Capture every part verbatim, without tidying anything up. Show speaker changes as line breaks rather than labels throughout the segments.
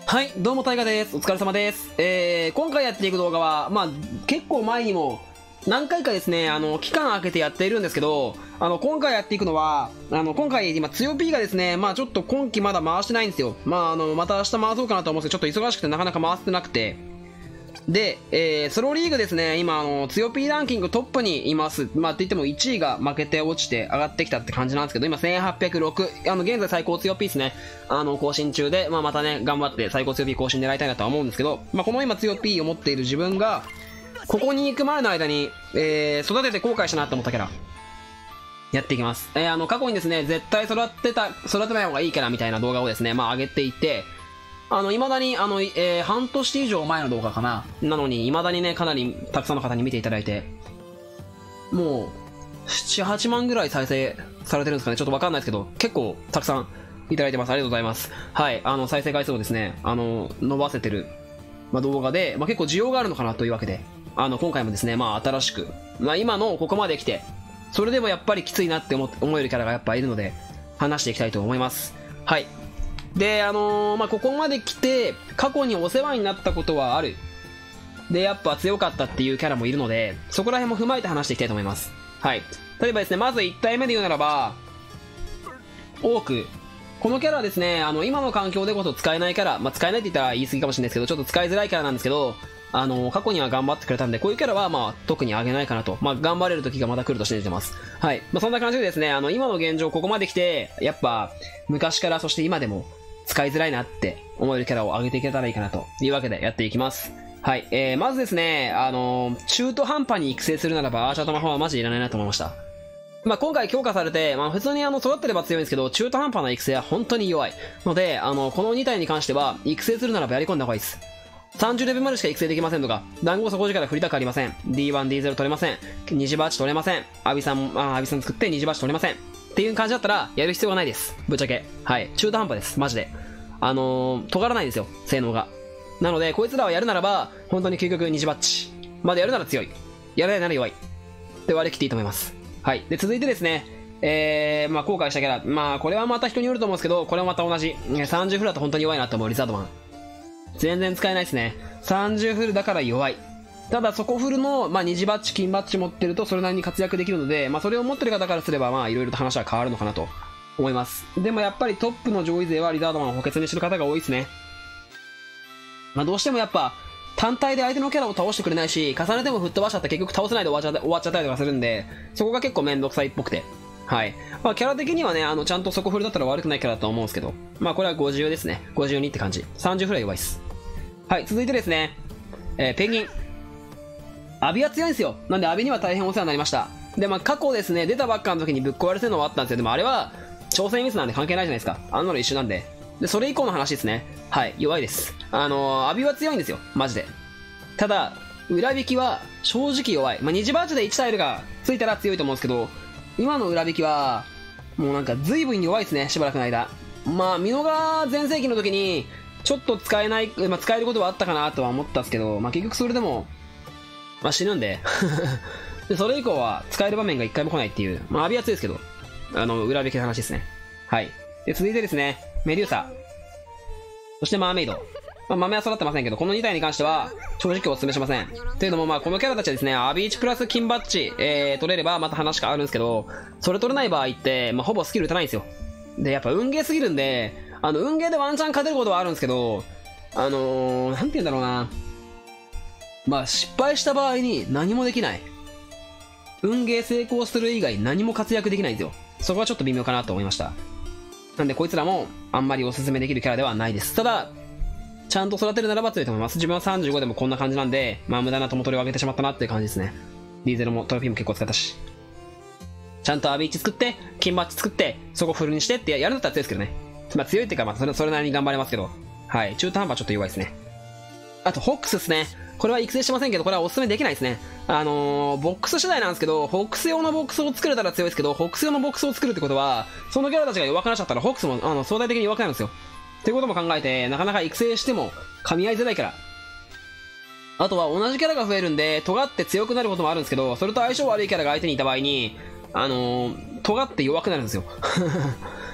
はい、どうも、タイガです。お疲れ様です。えー、今回やっていく動画は、まあ、結構前にも、何回かですね、あの、期間空けてやっているんですけど、あの、今回やっていくのは、あの、今回、今、強 P がですね、まあ、ちょっと今期まだ回してないんですよ。まあ、あの、また明日回そうかなと思うんですけど、ちょっと忙しくてなかなか回ってなくて、で、えー、ソロリーグですね、今、あの、強 P ランキングトップにいます。まあ、って言ってもいちいが負けて落ちて上がってきたって感じなんですけど、今せんはっぴゃくろく、あの、現在最高強 P ですね、あの、更新中で、まあ、またね、頑張って最高強 P 更新狙いたいなとは思うんですけど、まあ、この今強 P を持っている自分が、ここに行く前の間に、えー、育てて後悔したなって思ったキャラ、やっていきます。えー、あの、過去にですね、絶対育てた、育てない方がいいキャラみたいな動画をですね、まあ、上げていて、あの、未だに、あの、えー、半年以上前の動画かな。なのに、未だにね、かなりたくさんの方に見ていただいて、もう、なな、はちまんぐらい再生されてるんですかね。ちょっとわかんないですけど、結構たくさんいただいてます。ありがとうございます。はい。あの、再生回数をですね、あの、伸ばせてる、まあ、動画で、まあ、結構需要があるのかなというわけで、あの、今回もですね、まあ、新しく、まあ、今のここまで来て、それでもやっぱりきついなって思思えるキャラがやっぱいるので、話していきたいと思います。はい。で、あのー、まあ、ここまで来て、過去にお世話になったことはある。で、やっぱ強かったっていうキャラもいるので、そこら辺も踏まえて話していきたいと思います。はい。例えばですね、まずいち体目で言うならば、多く、このキャラはですね、あの、今の環境でこそ使えないキャラ、まあ、使えないって言ったら言い過ぎかもしれないですけど、ちょっと使いづらいキャラなんですけど、あの、過去には頑張ってくれたんで、こういうキャラは、まあ、特にあげないかなと。まあ、頑張れる時がまた来ると信じてます。はい。まあ、そんな感じでですね、あの、今の現状、ここまで来て、やっぱ、昔から、そして今でも、使いづらいなって思えるキャラを上げていけたらいいかなというわけでやっていきます。はい。えー、まずですね、あのー、中途半端に育成するならば、アーチャーと魔法はマジでいらないなと思いました。まあ、今回強化されて、まあ、普通にあの、育ってれば強いんですけど、中途半端な育成は本当に弱い。ので、あの、このに体に関しては、育成するならばやり込んだ方がいいです。さんじゅうレベルまでしか育成できませんとか、団子底力振りたくありません。ディーワン、ディーゼロ 取れません。虹バーチ取れません。アビさん、あ、アビさん作って虹バーチ取れません。っていう感じだったら、やる必要がないです。ぶっちゃけ。はい。中途半端です。マジで。あのー、尖らないんですよ。性能が。なので、こいつらはやるならば、本当に究極虹バッチまでやるなら強い。やらないなら弱い。って割り切っていいと思います。はい。で、続いてですね、えー、まあ、後悔したキャラ。まあ、これはまた人によると思うんですけど、これもまた同じ。さんじゅうフルだと本当に弱いなと思う、リザードマン。全然使えないですね。さんじゅうフルだから弱い。ただ、底フルの、まあ、虹バッチ、金バッチ持ってると、それなりに活躍できるので、まあ、それを持ってる方からすれば、まあ、いろいろと話は変わるのかなと思います。でもやっぱりトップの上位勢はリザードマンを補欠にしてる方が多いですね。まあ、どうしてもやっぱ、単体で相手のキャラを倒してくれないし、重ねても吹っ飛ばしちゃって結局倒せないで終わっちゃ終わっちゃったりとかするんで、そこが結構めんどくさいっぽくて。はい。まあ、キャラ的にはね、あの、ちゃんと底フルだったら悪くないキャラだと思うんですけど、まあ、これはごじゅうですね。ごじゅうにって感じ。さんじゅうフルは弱いです。はい、続いてですね、えー、ペンギン。アビは強いんですよ。なんでアビには大変お世話になりました。で、まあ、過去ですね、出たばっかの時にぶっ壊れてるのはあったんですよ。でもあれは、挑戦ミスなんで関係ないじゃないですか。あんなの一緒なんで。で、それ以降の話ですね。はい、弱いです。あのー、アビは強いんですよ。マジで。ただ、裏引きは正直弱い。まあ、虹バーチでいちタイルがついたら強いと思うんですけど、今の裏引きは、もうなんか随分弱いですね、しばらくの間。まあ、ミノが全盛期の時に、ちょっと使えない、まあ、使えることはあったかなとは思ったんですけど、まあ、結局それでも、まあ、死ぬんで。で、それ以降は使える場面が一回も来ないっていう、まあ、アビは強いですけど、あの、裏引きの話ですね。はい。で、続いてですね、メデューサ。そしてマーメイド。まあ、豆は育ってませんけど、このに体に関しては、正直お勧めしません。というのも、まあ、このキャラたちはですね、アビいちプラス金バッジ、えー、取れればまた話があるんですけど、それ取れない場合って、まあ、ほぼスキル打たないんですよ。で、やっぱ運ゲーすぎるんで、あの、運ゲーでワンチャン勝てることはあるんですけど、あのー、なんて言うんだろうな。まあ、失敗した場合に何もできない。運ゲー成功する以外何も活躍できないんですよ。そこはちょっと微妙かなと思いました。なんで、こいつらもあんまりおすすめできるキャラではないです。ただ、ちゃんと育てるならば強いと思います。自分はさんじゅうごでもこんな感じなんで、まあ、無駄な友取りを上げてしまったなっていう感じですね。ディーゼルもトロフィーも結構使ったし。ちゃんとアビーチ作って、金バッチ作って、そこフルにしてってやるんだったら強いですけどね。まあ強いっていうか、まあそれ、それなりに頑張れますけど。はい。中途半端ちょっと弱いですね。あと、ホックスですね。これは育成してませんけど、これはお勧めできないですね。あのー、ボックス次第なんですけど、ホックス用のボックスを作れたら強いですけど、ホックス用のボックスを作るってことは、そのキャラたちが弱くなっちゃったら、ホックスも、あの、相対的に弱くなるんですよ。っていうことも考えて、なかなか育成しても、噛み合いづらいから。あとは、同じキャラが増えるんで、尖って強くなることもあるんですけど、それと相性悪いキャラが相手にいた場合に、あのー、尖って弱くなるんですよ。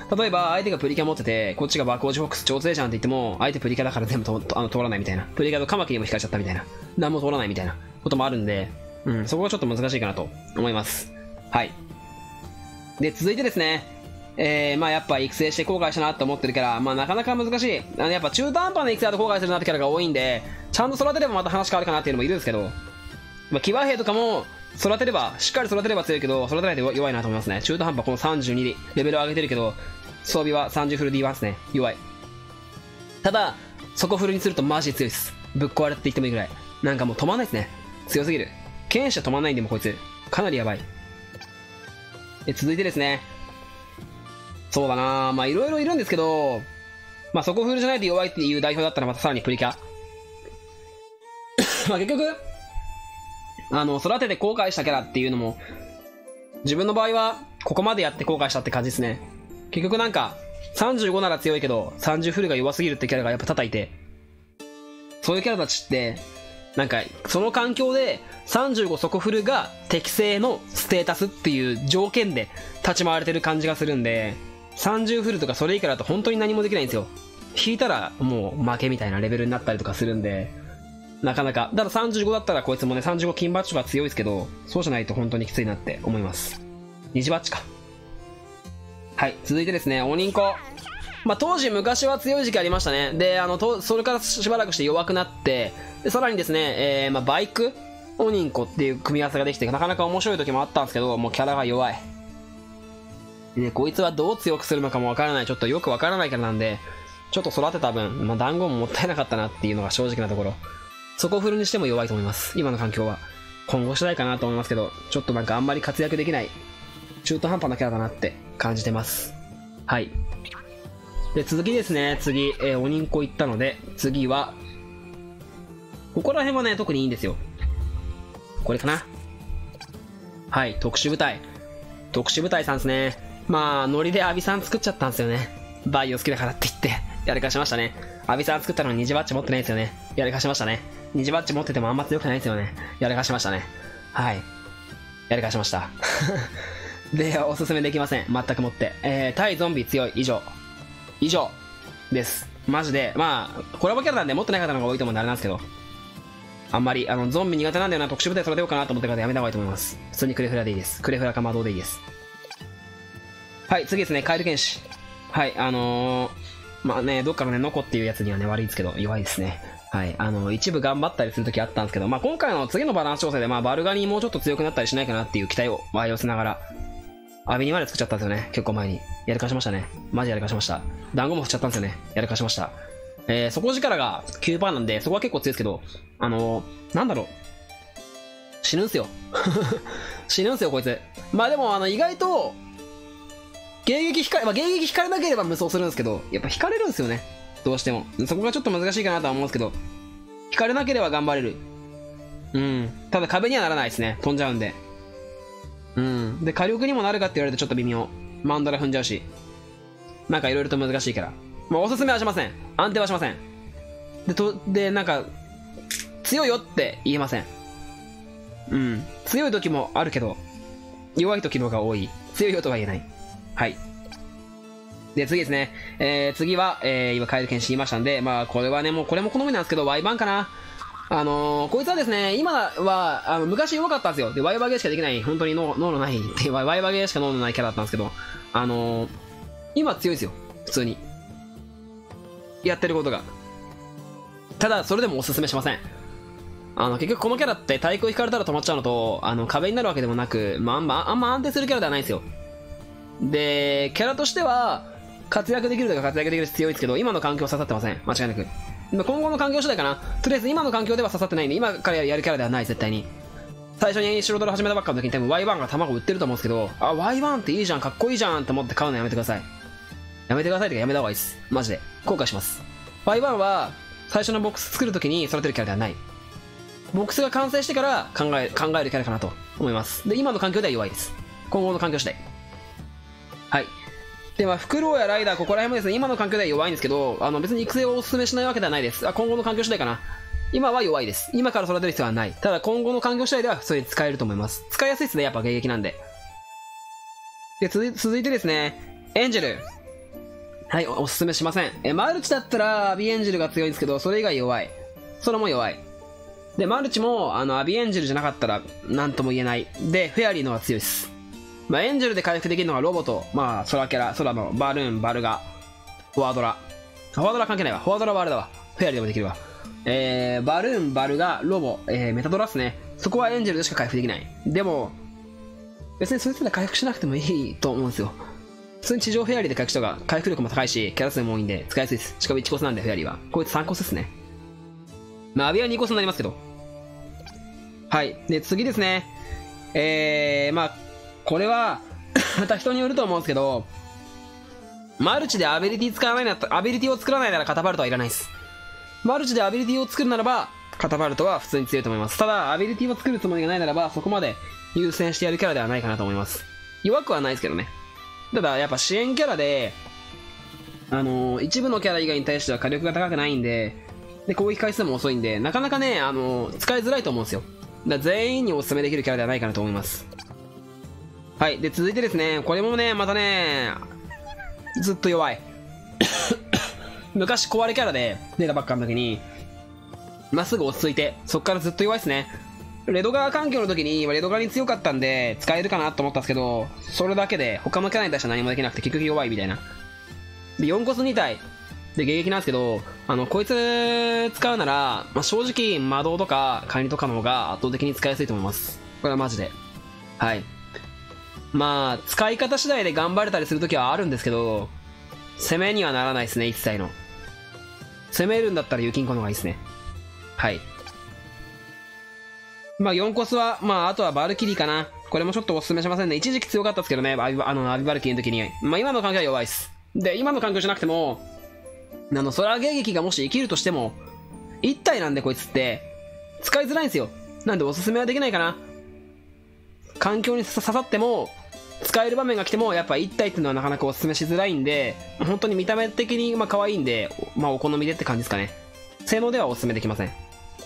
例えば相手がプリキャ持ってて、こっちが爆落ちフォックス超強いじゃんって言っても、相手プリキャだから全部ととあの通らないみたいな。プリキャとカマキリも引かれちゃったみたいな。何も通らないみたいなこともあるんで、うん、そこがちょっと難しいかなと思います。はい。で、続いてですね、えー、まあやっぱ育成して後悔したなと思ってるキャラ、まあなかなか難しい。あのやっぱ中途半端な育成だと後悔するなってキャラが多いんで、ちゃんと育てればまた話変わるかなっていうのもいるんですけど、まあ、騎馬兵とかも育てれば、しっかり育てれば強いけど、育てないと弱いなと思いますね。中途半端このさんじゅうにでレベルを上げてるけど、装備はさんじゅうフル ディーワン ですね。弱い。ただ、底フルにするとマジで強いです。ぶっ壊れって言ってもいいぐらい。なんかもう止まんないですね。強すぎる。剣士は止まんないんでもこいつ。かなりやばい。で、続いてですね。そうだなぁ。まあいろいろいるんですけど、まあ底フルじゃないと弱いっていう代表だったらまたさらにプリキャ。まあ結局、あの、育てて後悔したキャラっていうのも、自分の場合は、ここまでやって後悔したって感じですね。結局なんか、さんじゅうごなら強いけど、さんじゅうフルが弱すぎるってキャラがやっぱ叩いて、そういうキャラたちって、なんか、その環境で、さんじゅうご底フルが適正のステータスっていう条件で立ち回れてる感じがするんで、さんじゅうフルとかそれ以下だと本当に何もできないんですよ。引いたらもう負けみたいなレベルになったりとかするんで、なかなか。だからさんじゅうごだったらこいつもね、さんじゅうご金バッチが強いですけど、そうじゃないと本当にきついなって思います。虹バッチか。はい、続いてですね、おにんこ。まあ、当時昔は強い時期ありましたね。で、あの、とそれからしばらくして弱くなって、でさらにですね、えー、まあ、バイクおにんこっていう組み合わせができて、なかなか面白い時もあったんですけど、もうキャラが弱い。で、こいつはどう強くするのかもわからない、ちょっとよくわからないキャラなんで、ちょっと育てた分、まあ、団子ももったいなかったなっていうのが正直なところ。そこをフルにしても弱いと思います。今の環境は。今後次第かなと思いますけど、ちょっとなんかあんまり活躍できない、中途半端なキャラだなって感じてます。はい。で、続きですね。次、えー、おにんこ行ったので、次は、ここら辺はね、特にいいんですよ。これかな。はい、特殊部隊。特殊部隊さんですね。まあ、ノリでアビさん作っちゃったんですよね。バイオ好きだからって言って、やり返しましたね。アビさん作ったのに虹バッチ持ってないですよね。やり返しましたね。虹バッチ持っててもあんま強くないですよね。やり返しましたね。はい。やり返しました。で、おすすめできません。全くもって。えー、対ゾンビ強い。以上。以上。です。マジで。まあ、コラボキャラなんで持ってない方の方が多いと思うんであれなんですけど。あんまり、あの、ゾンビ苦手なんだよな、特殊部隊それでようかなと思ってる方やめた方がいいと思います。普通にクレフラでいいです。クレフラか魔導でいいです。はい、次ですね。カエル剣士。はい、あのー、まあね、どっかのね、ノコっていうやつにはね、悪いですけど、弱いですね。はい、あの、一部頑張ったりするときあったんですけど、まあ今回の次のバランス調整で、まあバルガニもうちょっと強くなったりしないかなっていう期待を湧寄せながら、アビニまで作っちゃったんですよね、結構前に。やり返しましたね。マジやり返しました。団子も振っちゃったんですよね。やり返しました。えー、底力が きゅうパーセント なんで、そこは結構強いですけど、あのー、なんだろう。死ぬんすよ。死ぬんすよ、こいつ。まあでも、あの、意外と、迎撃引かれ、まあ、迎撃引かれなければ無双するんですけど、やっぱ引かれるんですよね。どうしても。そこがちょっと難しいかなとは思うんですけど、引かれなければ頑張れる。うん。ただ壁にはならないですね。飛んじゃうんで。うん。で、火力にもなるかって言われるとちょっと微妙。マンドラ踏んじゃうし。なんかいろいろと難しいから。まあ、おすすめはしません。安定はしません。で、と、で、なんか、強いよって言えません。うん。強い時もあるけど、弱い時の方が多い。強いよとは言えない。はい。で、次ですね。えー、次は、えー、今、カエル剣士言いましたんで、まあ、これはね、もうこれも好みなんですけど、ワイバンかな。あのー、こいつはですね、今は、あの、昔弱かったんですよ。で、ワイバゲーしかできない、本当に脳のない、ワイバゲーしか脳のないキャラだったんですけど、あのー、今強いですよ。普通に。やってることが。ただ、それでもおすすめしません。あの、結局このキャラって対空引かれたら止まっちゃうのと、あの、壁になるわけでもなく、まあ、あんま、あんま安定するキャラではないんですよ。で、キャラとしては、活躍できるとか活躍できるし強いですけど、今の環境刺さってません。間違いなく。今後の環境次第かな。とりあえず今の環境では刺さってないんで、今からやるキャラではない、絶対に。最初に白ドラ始めたばっかの時に多分 ワイワン が卵売ってると思うんですけど、あ、ワイワン っていいじゃん、かっこいいじゃんって思って買うのやめてください。やめてくださいとかやめた方がいいです。マジで。後悔します。ワイワン は、最初のボックス作るときに育てるキャラではない。ボックスが完成してから考え、考えるキャラかなと思います。で、今の環境では弱いです。今後の環境次第。はい。で、まあ、フクロウやライダー、ここら辺もですね、今の環境では弱いんですけど、あの、別に育成をお勧めしないわけではないです。あ、今後の環境次第かな。今は弱いです。今から育てる必要はない。ただ、今後の環境次第では普通に使えると思います。使いやすいですね、やっぱ迎撃なんで。で、続いてですね、エンジェル。 はい、おおすすめしません。え、マルチだったらアビエンジェルが強いんですけど、それ以外弱い。それも弱い。で、マルチも、あの、アビエンジェルじゃなかったら、なんとも言えない。で、フェアリーの方が強いです。まあ、エンジェルで回復できるのがロボと、まあ、空キャラ、空のバルーン、バルガ、フォワードラ。フォワードラ関係ないわ。フォワードラはあれだわ。フェアリーでもできるわ。えー、バルーン、バルガ、ロボ、えー、メタドラっすね。そこはエンジェルでしか回復できない。でも、別にそいつら回復しなくてもいいと思うんですよ。普通に地上フェアリーで回復した方が回復力も高いし、キャラ数も多いんで使いやすいです。しかもいちコスなんでフェアリーは。こいつさんコスですね。まあ、アビはにコスになりますけど。はい。で、次ですね。えー、まあ、これは、また人によると思うんですけど、マルチでアビリティ使わないなら、アビリティを作らないならカタパルトはいらないです。マルチでアビリティを作るならば、カタパルトは普通に強いと思います。ただ、アビリティを作るつもりがないならば、そこまで優先してやるキャラではないかなと思います。弱くはないですけどね。ただ、やっぱ支援キャラで、あのー、一部のキャラ以外に対しては火力が高くないんで、で、攻撃回数も遅いんで、なかなかね、あのー、使いづらいと思うんですよ。だから全員にお勧めできるキャラではないかなと思います。はい。で、続いてですね、これもね、またね、ずっと弱い。昔壊れキャラで出たばっかの時に、まっすぐ落ち着いて、そっからずっと弱いですね。レドガー環境の時に、レドガーに強かったんで、使えるかなと思ったんですけど、それだけで、他のキャラに対しては何もできなくて、結局弱いみたいな。で、よんコスに体で迎撃なんですけど、あの、こいつ使うなら、まあ、正直、魔導とか、カニとかの方が圧倒的に使いやすいと思います。これはマジで。はい。まあ、使い方次第で頑張れたりするときはあるんですけど、攻めにはならないですね、一切の。攻めるんだったらユキンコの方がいいですね。はい。まあよんコスは、まああとはバルキリーかな。これもちょっとお勧めしませんね。一時期強かったですけどね、アビあの、アビバルキリーの時に。まあ今の環境は弱いです。で、今の環境じゃなくても、あの、空迎撃がもし生きるとしても、一体なんでこいつって、使いづらいんですよ。なんでおすすめはできないかな。環境に刺さっても、使える場面が来ても、やっぱ一体っていうのはなかなかおすすめしづらいんで、本当に見た目的にまあ可愛いんで、まあお好みでって感じですかね。性能ではおすすめできません。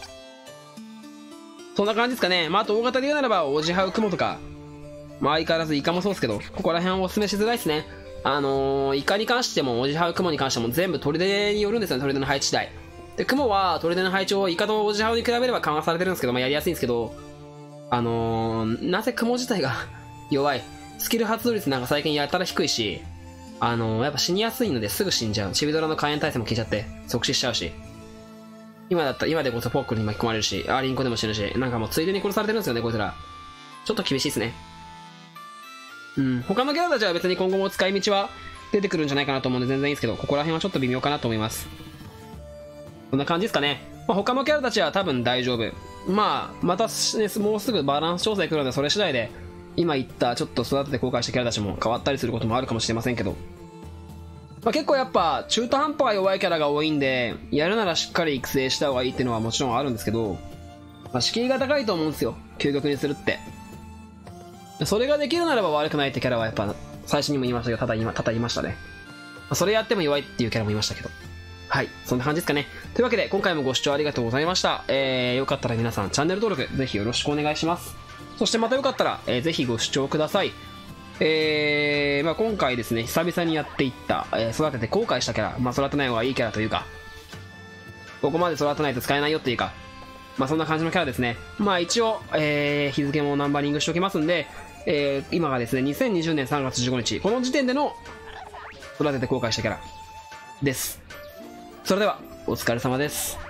そんな感じですかね。まあ、あと大型で言うならば、オジハウクモとか、まあ相変わらずイカもそうですけど、ここら辺はお勧めしづらいですね。あのー、イカに関しても、オジハウクモに関しても全部砦によるんですよね、砦の配置次第。で、クモは砦の配置をイカとオジハウに比べれば緩和されてるんですけど、まあやりやすいんですけど、あのー、なぜクモ自体が弱い。スキル発動率なんか最近やたら低いし、あのー、やっぱ死にやすいのですぐ死んじゃう。チビドラの火炎耐性も消えちゃって、即死しちゃうし。今だったら、今でこそポックルに巻き込まれるし、アーリンコでも死ぬし、なんかもうついでに殺されてるんですよね、こいつら。ちょっと厳しいですね。うん。他のキャラたちは別に今後も使い道は出てくるんじゃないかなと思うんで全然いいですけど、ここら辺はちょっと微妙かなと思います。こんな感じですかね。まあ、他のキャラたちは多分大丈夫。まあ、また、ね、もうすぐバランス調整来るので、それ次第で、今言ったちょっと育てて後悔したキャラたちも変わったりすることもあるかもしれませんけど、まあ、結構やっぱ中途半端が弱いキャラが多いんで、やるならしっかり育成した方がいいっていうのはもちろんあるんですけど、まあ、敷居が高いと思うんですよ、究極にするって。それができるならば悪くないってキャラはやっぱ最初にも言いましたけど、ただ今、ただ言いましたね。まあ、それやっても弱いっていうキャラもいましたけど。はい、そんな感じですかね。というわけで今回もご視聴ありがとうございました。えー、よかったら皆さんチャンネル登録ぜひよろしくお願いします。そしてまたよかったら、えー、ぜひご視聴ください。えー、まあ今回ですね、久々にやっていった、えー、育てて後悔したキャラ、まあ育てない方がいいキャラというか、ここまで育てないと使えないよっていうか、まあそんな感じのキャラですね。まあ一応、えー、日付もナンバリングしておきますんで、えー、今がですね、にせんにじゅうねんさんがつじゅうごにち、この時点での育てて後悔したキャラです。それでは、お疲れ様です。